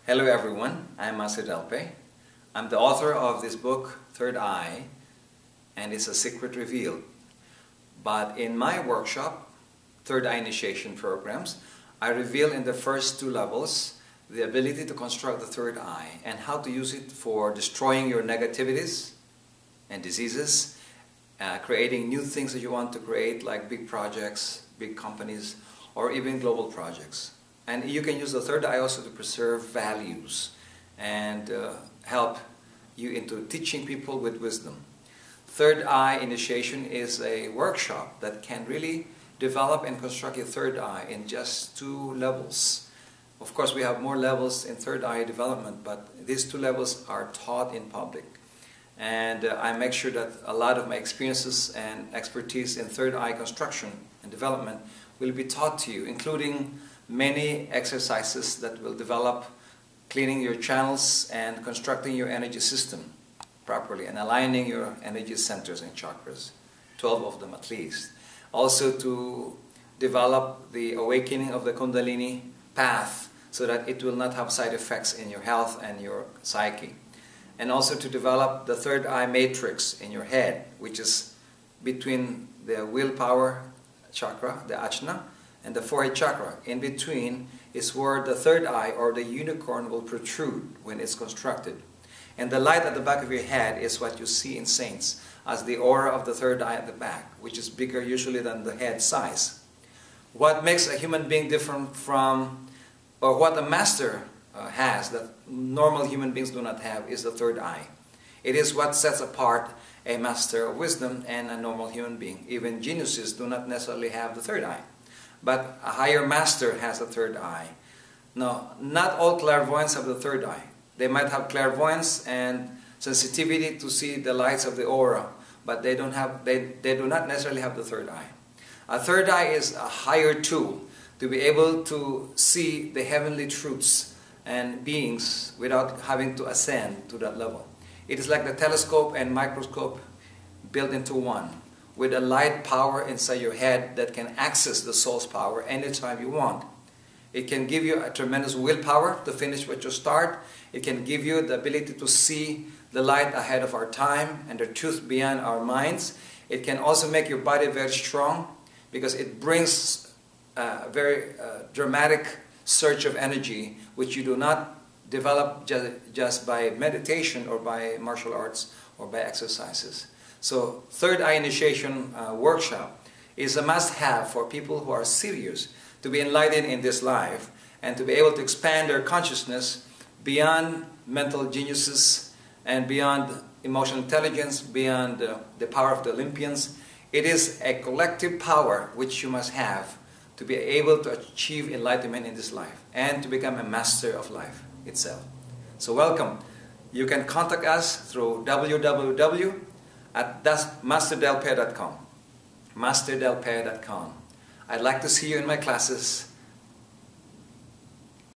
Hello everyone, I'm Master Delpe. I'm the author of this book, Third Eye, and it's a secret revealed. But in my workshop, Third Eye Initiation programs, I reveal in the first two levels the ability to construct the third eye and how to use it for destroying your negativities and diseases, creating new things that you want to create, like big projects, big companies, or even global projects. And you can use the third eye also to preserve values and help you into teaching people with wisdom. Third eye initiation is a workshop that can really develop and construct your third eye in just two levels. Of course, we have more levels in third eye development, but these two levels are taught in public. And I make sure that a lot of my experiences and expertise in third eye construction and development will be taught to you, including many exercises that will develop cleaning your channels and constructing your energy system properly and aligning your energy centers and chakras, 12 of them at least. Also to develop the awakening of the Kundalini path so that it will not have side effects in your health and your psyche. And also to develop the third eye matrix in your head, which is between the willpower chakra, the ajna, and the forehead chakra. In between is where the third eye or the unicorn will protrude when it's constructed. And the light at the back of your head is what you see in saints as the aura of the third eye at the back, which is bigger usually than the head size. What makes a human being different from, or what a master has that normal human beings do not have, is the third eye. It is what sets apart a master of wisdom and a normal human being. Even geniuses do not necessarily have the third eye. But a higher master has a third eye. Now, not all clairvoyants have the third eye. They might have clairvoyance and sensitivity to see the lights of the aura, but they do not necessarily have the third eye. A third eye is a higher tool to be able to see the heavenly truths and beings without having to ascend to that level. It is like the telescope and microscope built into one, with a light power inside your head that can access the soul's power anytime you want. It can give you a tremendous willpower to finish what you start. It can give you the ability to see the light ahead of our time and the truth beyond our minds. It can also make your body very strong because it brings a very dramatic surge of energy which you do not develop just by meditation or by martial arts or by exercises. So Third Eye Initiation workshop is a must-have for people who are serious to be enlightened in this life and to be able to expand their consciousness beyond mental geniuses and beyond emotional intelligence, beyond the power of the Olympians. It is a collective power which you must have to be able to achieve enlightenment in this life and to become a master of life itself. So welcome. You can contact us through www.masterdelpe.com. masterdelpe.com. I'd like to see you in my classes.